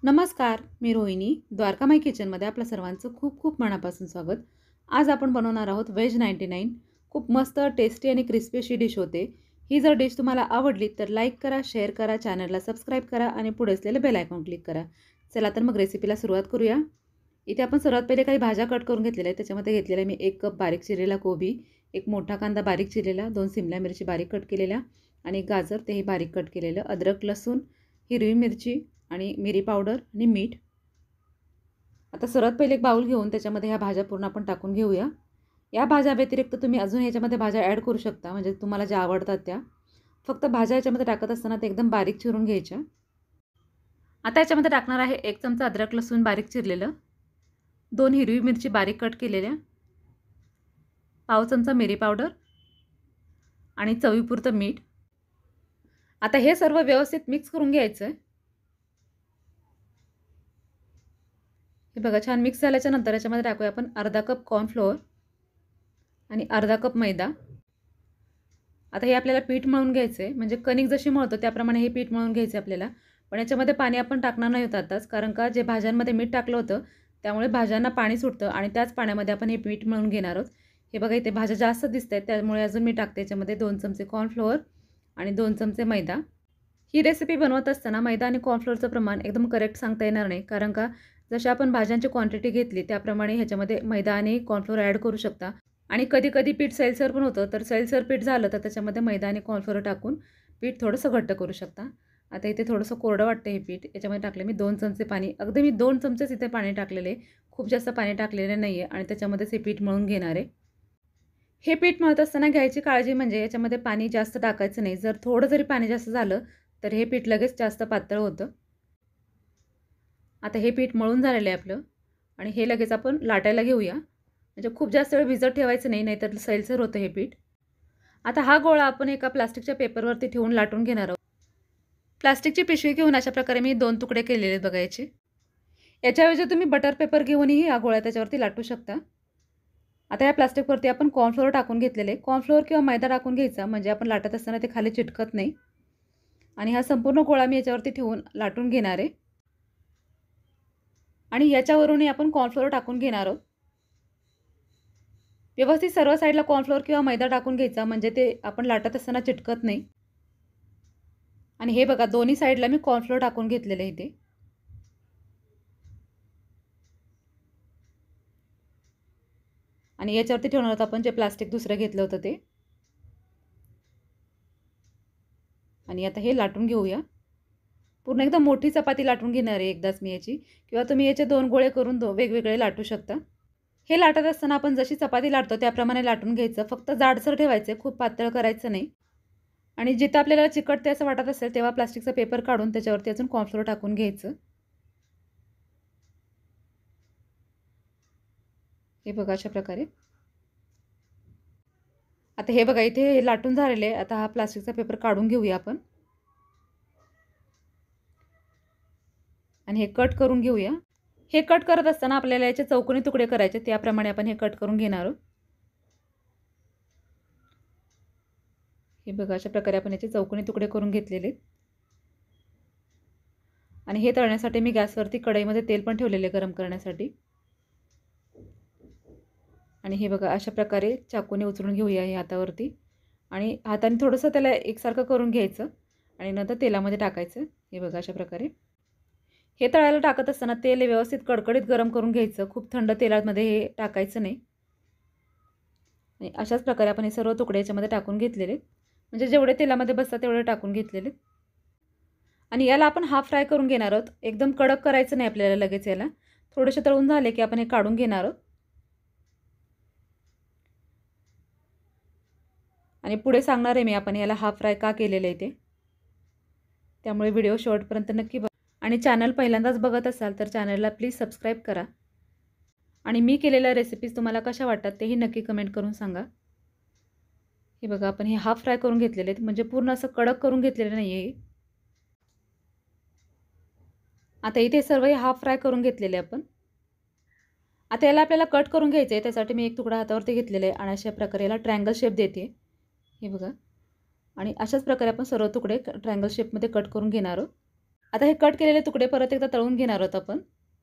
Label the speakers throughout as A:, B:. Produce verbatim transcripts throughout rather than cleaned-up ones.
A: नमस्कार, मी रोहिणी. द्वारकामाई किचनमध्ये आपल्या सर्वांचं खूप खूप मनापासून स्वागत. आज आपण बनवणार आहोत व्हेज नाईंटी नाईन. खूप मस्त, टेस्टी आणि क्रिस्पी अशी डिश होते. ही जर डिश तुम्हाला आवडली तर लाईक करा, शेअर करा, चॅनलला सबस्क्राईब करा आणि पुढे असलेलं बेल आयकॉन क्लिक करा. चला तर मग रेसिपीला सुरुवात करूया. इथे आपण सर्वात पहिले काही भाज्या कट करून घेतलेल्या आहेत. त्याच्यामध्ये घेतलेला मी एक कप बारीक चिरलेला कोबी, एक मोठा कांदा बारीक चिरलेला, दोन सिमला मिरची बारीक कट केलेल्या आणि एक गाजर तेही बारीक कट केलेलं, अद्रक, लसूण, हिरवी मिरची आणि मिरी पावडर आणि मीठ. आता सर्वात पहिले एक बाउल घेऊन त्याच्यामध्ये ह्या भाज्या पूर्ण आपण टाकून घेऊया. या भाज्या व्यतिरिक्त तुम्ही अजून ह्याच्यामध्ये भाज्या ॲड करू शकता, म्हणजे तुम्हाला ज्या आवडतात त्या. फक्त भाज्या याच्यामध्ये टाकत असताना ते एकदम बारीक चिरून घ्यायच्या. आता याच्यामध्ये टाकणार आहे एक चमचा अद्रक लसूण बारीक चिरलेलं, दोन हिरवी मिरची बारीक कट केलेल्या, पाव चमचा मिरी पावडर आणि चवीपुरतं मीठ. आता हे सर्व व्यवस्थित मिक्स करून घ्यायचं आहे. हे बघा, छान मिक्स झाल्याच्या नंतर याच्यामध्ये टाकूया आपण अर्धा कप कॉर्नफ्लोअर आणि अर्धा कप मैदा. आता हे आपल्याला पीठ मळून घ्यायचं आहे, म्हणजे कणिक जशी मळतो त्याप्रमाणे हे पीठ मळून घ्यायचं आहे आपल्याला. पण याच्यामध्ये पाणी आपण टाकणार नाही होतं आताच, कारण का जे भाज्यांमध्ये मीठ टाकलं होतं त्यामुळे भाज्यांना पाणी सुटतं आणि त्याच पाण्यामध्ये आपण हे पीठ मळून घेणार आहोत. हे बघा, इथे भाज्या जास्त दिसत आहेत त्यामुळे अजून मी टाकते याच्यामध्ये दोन चमचे कॉर्नफ्लोअर आणि दोन चमचे मैदा. ही रेसिपी बनवत असताना मैदा आणि कॉर्नफ्लोअरचं प्रमाण एकदम करेक्ट सांगता येणार नाही, कारण का जशी आपण भाज्यांची क्वांटिटी घेतली त्याप्रमाणे ह्याच्यामध्ये मैदा आणि कॉर्नफ्लोअर ॲड करू शकता. आणि कधी कधी पीठ सैलसर पण होतं, तर सैलसर पीठ झालं तर त्याच्यामध्ये मैदा आणि कॉर्नफ्लोअर टाकून पीठ थोडंसं घट्ट करू शकता. आता इथे थोडंसं कोरडं वाटतं हे पीठ, याच्यामध्ये टाकले मी दोन चमचे पाणी. अगदी मी दोन चमचेच इथे पाणी टाकलेले, खूप जास्त पाणी टाकलेले नाही आहे आणि त्याच्यामध्येच हे पीठ मळून घेणार आहे. हे पीठ मळत असताना घ्यायची काळजी म्हणजे याच्यामध्ये पाणी जास्त टाकायचं नाही. जर थोडं जरी पाणी जास्त झालं तर हे पीठ लगेच जास्त पातळ होतं. आता हे पीठ मळून झालेलं आहे आपलं आणि हे लगेच आपण लाटायला घेऊया. म्हणजे खूप जास्त वेळ भिजत ठेवायचं नाही, नाहीतर सैलसर होतं हे पीठ. आता हा गोळा आपण एका प्लास्टिकच्या पेपरवरती ठेवून लाटून घेणार आहोत. प्लास्टिकची पिशवी घेऊन अशा प्रकारे मी दोन तुकडे केलेले आहेत बघायचे. याच्याऐवजी तुम्ही बटर पेपर घेऊनही हा गोळा त्याच्यावरती लाटू शकता. आता या प्लास्टिकवरती आपण कॉर्नफ्लोअर टाकून घेतलेले. कॉर्नफ्लोअर किंवा मैदा टाकून घ्यायचा, म्हणजे आपण लाटत असताना ते खाली चिटकत नाही. आणि हा संपूर्ण गोळा मी याच्यावरती ठेवून लाटून घेणार आहे आणि याच्यावरूनही आपण कॉर्नफ्लोअर टाकून घेणार आहोत. व्यवस्थित सर्व साईडला कॉर्नफ्लोअर किंवा मैदा टाकून घ्यायचा, म्हणजे ते आपण लाटत असताना चिटकत नाही. आणि हे बघा, दोन्ही साईडला मी कॉर्नफ्लोअर टाकून घेतलेले इथे. आणि याच्यावरती ठेवणार आहोत आपण जे प्लास्टिक दुसरं घेतलं होतं ते. आणि आता हे लाटून घेऊया. पूर्ण एकदम मोठी चपाती लाटून घेणार आहे एकदाच मी याची, किंवा तुम्ही याचे दोन गोळे करून दो वेगवेगळे लाटू शकता. हे लाटत असताना आपण जशी चपाती लाटतो त्याप्रमाणे लाटून घ्यायचं. फक्त जाडसर ठेवायचं, खूप पातळ करायचं नाही. आणि जिथं आपल्याला चिकटते असं वाटत असेल तेव्हा प्लास्टिकचा पेपर काढून त्याच्यावरती अजून कॉर्नफ्लोअर टाकून घ्यायचं. हे बघा अशा प्रकारे. आता हे बघा, इथे हे लाटून झालेले आहे. आता हा प्लास्टिकचा पेपर काढून घेऊया आपण आणि हे कट करून घेऊया. हे कट करत असताना आपल्याला याचे चौकोनी तुकडे करायचे, त्याप्रमाणे आपण हे कट करून घेणार आहोत. हे बघा, अशा प्रकारे आपण याचे चौकोनी तुकडे करून घेतलेले. आणि हे तळण्यासाठी मी गॅसवरती कढईमध्ये तेल पण ठेवलेले गरम करण्यासाठी. आणि हे बघा, अशा प्रकारे चाकूने उचलून घेऊया हे हातावरती आणि हाताने थोडंसं त्याला एकसारखं करून घ्यायचं आणि नंतर तेलामध्ये टाकायचं. हे बघा अशा प्रकारे. हे तळायला टाकत असताना तेल व्यवस्थित कडकडीत गरम करून घ्यायचं, खूप थंड तेलामध्ये हे टाकायचं नाही. आणि अशाच प्रकारे आपण हे सर्व तुकडे याच्यामध्ये टाकून घेतलेले, म्हणजे जेवढे तेलामध्ये बसतात तेवढे टाकून घेतलेले. आणि याला आपण हाफ फ्राय करून घेणार आहोत. एकदम कडक करायचं नाही आपल्याला लगेच. याला थोडेसे तळून झाले की आपण हे काढून घेणार आहोत. आणि पुढे सांगणार आहे मी आपण याला हाफ फ्राय का केलेलं आहे ते, त्यामुळे व्हिडिओ शेवटपर्यंत नक्की बघा. आणि चॅनल पहिल्यांदाच बघत असाल तर चॅनलला प्लीज सबस्क्राईब करा. आणि मी केलेल्या रेसिपीज तुम्हाला कशा वाटतात तेही नक्की कमेंट करून सांगा. हे बघा, आपण हे हाफ फ्राय करून घेतलेले आहेत, म्हणजे पूर्ण असं कडक करून घेतलेलं नाही आहे. आता इथे सर्व हे हाफ फ्राय करून घेतलेले आपण. आता याला आपल्याला कट करून घ्यायचं आहे, त्यासाठी मी एक तुकडा हातावरती घेतलेला आहे आणि अशा प्रकारे याला ट्रायंगल शेप देते. हे बघा, आणि अशाच प्रकारे आपण सर्व तुकडे ट्रायंगल शेपमध्ये कट करून घेणार आहोत. आता हे कट केलेले तुकडे परत एकदा तळून घेणार आहोत आपण.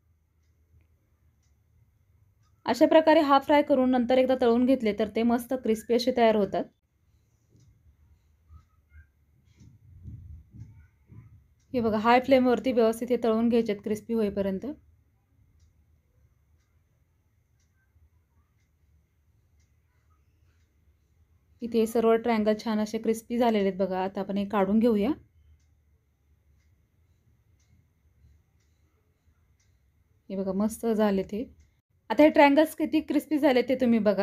A: अशा प्रकारे हाफ फ्राय करून नंतर एकदा तळून घेतले तर ते मस्त क्रिस्पी असे तयार होतात. हे बघा, हाय फ्लेमवरती व्यवस्थित हे तळून घ्यायचे आहेत क्रिस्पी होईपर्यंत. इथे सर्व ट्रायंगल छान असे क्रिस्पी झालेले आहेत बघा. आता आपण हे काढून घेऊया. हे बघा, मस्त झाले ते. आता हे ट्रायंगल्स किती क्रिस्पी झाले ते तुम्ही बघा.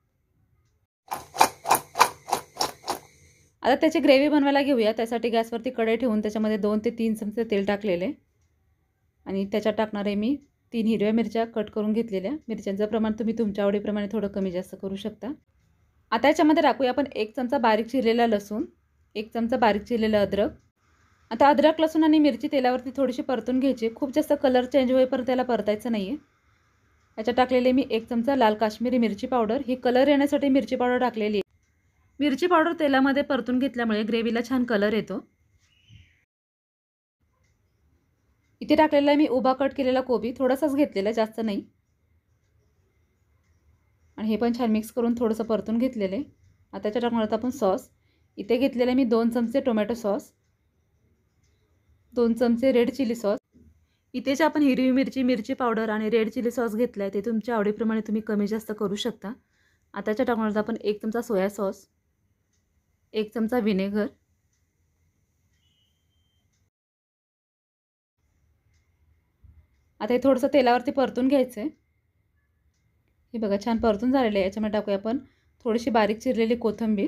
A: आता त्याची ग्रेव्ही बनवायला घेऊया. त्यासाठी गॅसवरती कढई ठेवून त्याच्यामध्ये दोन ते तीन चमचे तेल टाकलेले आणि त्याच्यात टाकणार आहे मी तीन हिरव्या मिरच्या कट करून घेतलेल्या. मिरच्यांचं प्रमाण तुम्ही तुमच्या आवडीप्रमाणे थोडं कमी जास्त करू शकता. आता याच्यामध्ये टाकूया आपण एक चमचा बारीक चिरलेला लसूण, एक चमचा बारीक चिरलेलं अद्रक. आता अद्रक, लसूण आणि मिरची तेलावरती थोडीशी परतून घ्यायची. खूप जास्त कलर चेंज होईपर्यंत त्याला परतायचं नाही आहे. याच्यात टाकलेले मी एक चमचा लाल काश्मीरी मिरची पावडर. ही कलर येण्यासाठी मिरची पावडर टाकलेली आहे. मिरची पावडर तेलामध्ये परतून घेतल्यामुळे ग्रेव्हीला छान कलर येतो. इथे टाकलेला आहे मी उभा कट केलेला कोबी, थोडासाच घेतलेला, जास्त नाही. आणि हे पण छान मिक्स करून थोडंसं परतून घेतलेलं आहे. आता त्याच्यात टाकणार आहोत आपण सॉस. इथे घेतलेले आहे मी दोन चमचे टोमॅटो सॉस, दोन चमचे रेड चिली सॉस. इथे जे आपण हिरवी मिरची, मिरची पावडर आणि रेड चिली सॉस घेतला आहे ते तुमच्या आवडीप्रमाणे तुम्ही कमी जास्त करू शकता. आता त्याच्यात टाकणार आहोत आपण एक चमचा सोया सॉस, एक चमचा व्हिनेगर, आता हे थोडंसं तेलावरती परतून घ्यायचं आहे. हे बघा, छान परतून झालेलं आहे. याच्यामध्ये टाकूया आपण थोडीशी बारीक चिरलेली कोथिंबीर.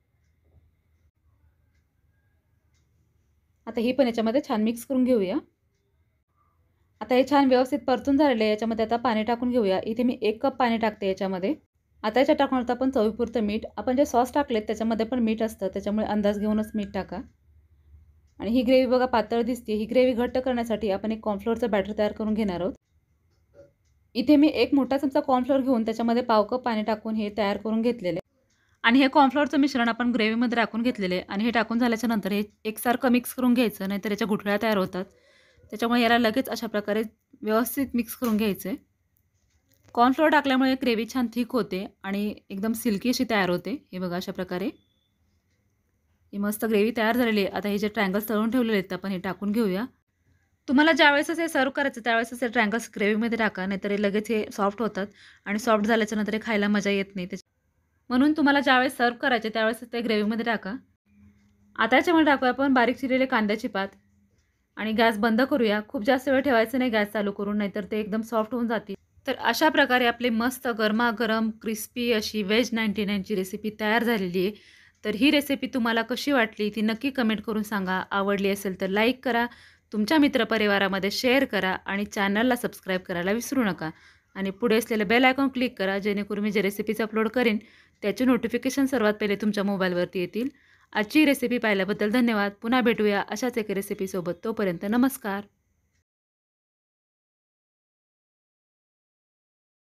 A: आता ही पण याच्यामध्ये छान मिक्स करून घेऊया. आता हे छान व्यवस्थित परतून झालेलं आहे. याच्यामध्ये आता पाणी टाकून घेऊया. इथे मी एक कप पाणी टाकते याच्यामध्ये. आता याच्यात टाकणार आहोत आपण चवीपुरतं मीठ. आपण जे सॉस टाकलेत त्याच्यामध्ये पण मीठ असतं, त्याच्यामुळे अंदाज घेऊनच मीठ टाका. आणि ही ग्रेव्ही बघा पातळ दिसते. ही ग्रेव्ही घट्ट करण्यासाठी आपण एक कॉर्नफ्लोअरचं बॅटर तयार करून घेणार आहोत. इथे मी एक मोठा चमचा कॉर्नफ्लोअर घेऊन त्याच्यामध्ये पाव कप पाणी टाकून हे तयार करून घेतलेले आणि हे कॉर्नफ्लोअरचं मिश्रण आपण ग्रेव्हीमध्ये टाकून घेतलेले आणि हे टाकून झाल्याच्या नंतर हे एकसारखं मिक्स करून घ्यायचं, नाहीतर याच्या गुठळ्या तयार होतात. त्याच्यामुळे याला लगेच अशा प्रकारे व्यवस्थित मिक्स करून घ्यायचं आहे. कॉर्नफ्लोअर टाकल्यामुळे ग्रेव्ही छान थिक होते आणि एकदम सिल्की अशी तयार होते. हे बघा, अशा प्रकारे ही मस्त ग्रेव्ही तयार झालेली आहे. आता हे जे ट्रायंगल्स तळून ठेवलेले आहेत आपण हे टाकून घेऊया. तुम्हाला ज्यावेळेस हे सर्व करायचं त्यावेळेस हे ट्रायंगल्स ग्रेव्हीमध्ये टाका, नाहीतर हे लगेच हे सॉफ्ट होतात आणि सॉफ्ट झाल्याच्या नंतर हे खायला मजा येत नाही. म्हणून तुम्हाला ज्यावेळेस सर्व करायचे त्यावेळेस ते ग्रेव्हीमध्ये टाका. आता याच्यामध्ये टाकूया आपण बारीक चिरलेले कांद्याची पात आणि गॅस बंद करूया. खूप जास्त वेळ ठेवायचं नाही गॅस चालू करून, नाहीतर ते एकदम सॉफ्ट होऊन जातील. तर अशा प्रकारे आपली मस्त गरमागरम क्रिस्पी अशी व्हेज नाईंटी नाईनची रेसिपी तयार झालेली आहे. तर ही रेसिपी तुम्हाला कशी वाटली ती नक्की कमेंट करून सांगा. आवडली असेल तर लाईक करा, तुमच्या मित्रपरिवारामध्ये शेअर करा आणि चॅनलला सबस्क्राईब करायला विसरू नका. आणि पुढे असलेलं बेल आयकॉन क्लिक करा, जेणेकरून मी जे रेसिपीज अपलोड करेन त्याचे नोटिफिकेशन सर्वात पहिले तुमच्या मोबाईलवरती येतील. आजची रेसिपी पाहिल्याबद्दल धन्यवाद. पुन्हा भेटूया अशाच एका रेसिपीसोबत. तोपर्यंत नमस्कार.